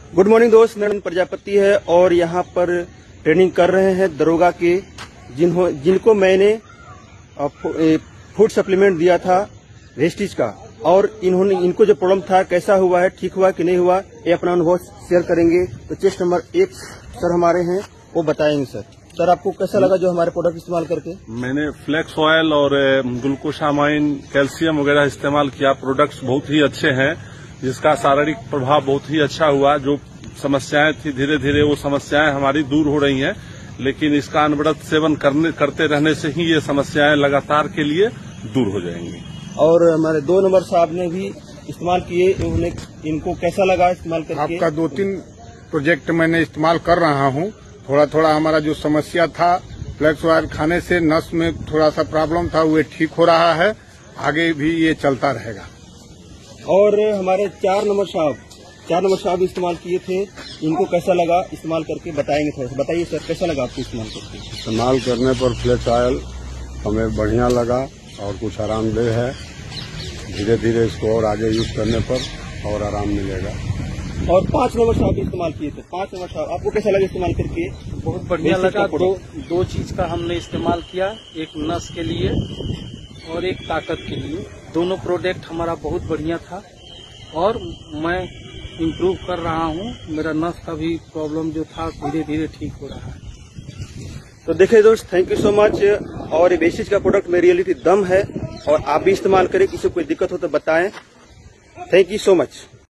Good morning दोस्त, मेरा नाम प्रजापति है और यहाँ पर ट्रेनिंग कर रहे हैं दरोगा के जिनको मैंने फूड सप्लीमेंट दिया था वेस्टेज का, और इनको जो प्रॉब्लम था कैसा हुआ है, ठीक हुआ कि नहीं हुआ, ये अपना अनुभव शेयर करेंगे। तो चेस्ट नंबर 1 सर हमारे हैं, वो बताएंगे। सर आपको कैसा लगा जो हमारे प्रोडक्ट इस्तेमाल करके? मैंने फ्लेक्स ऑयल और ग्लूकोसामाइन, कैल्शियम वगैरह इस्तेमाल किया। प्रोडक्ट्स बहुत ही अच्छे हैं, जिसका शारीरिक प्रभाव बहुत ही अच्छा हुआ। जो समस्याएं थी धीरे धीरे वो समस्याएं हमारी दूर हो रही हैं, लेकिन इसका अनवरत सेवन करते रहने से ही ये समस्याएं लगातार के लिए दूर हो जाएंगी। और हमारे 2 नंबर साहब ने भी इस्तेमाल किए, इनको कैसा लगा इस्तेमाल करके? आपका 2-3 प्रोजेक्ट मैंने इस्तेमाल कर रहा हूँ। थोड़ा थोड़ा हमारा जो समस्या था फ्लेक्स ऑयल खाने से नस में थोड़ा सा प्रॉब्लम था, वो ठीक हो रहा है। आगे भी ये चलता रहेगा। और हमारे 4 नंबर साहब इस्तेमाल किए थे, इनको कैसा लगा इस्तेमाल करके बताएंगे। थोड़ा सा बताइए सर, कैसा लगा आपको इस्तेमाल करके? इस्तेमाल करने पर फ्लेक्स ऑयल हमें बढ़िया लगा और कुछ आरामदेह है। धीरे धीरे इसको और आगे यूज करने पर और आराम मिलेगा। और 5 नंबर साहब इस्तेमाल किए थे। 5 नंबर साहब, आपको कैसा लगा इस्तेमाल करके? बहुत बढ़िया लगा। दो चीज का हमने इस्तेमाल किया, एक नस के लिए और एक ताकत के लिए। दोनों प्रोडक्ट हमारा बहुत बढ़िया था और मैं इम्प्रूव कर रहा हूँ। मेरा नस का भी प्रॉब्लम जो था धीरे धीरे ठीक हो रहा है। तो देखिए दोस्त, थैंक यू सो मच। और वेस्टेज का प्रोडक्ट में रियलिटी दम है, और आप भी इस्तेमाल करें। किसी को कोई दिक्कत हो तो बताएं। Thank you so much.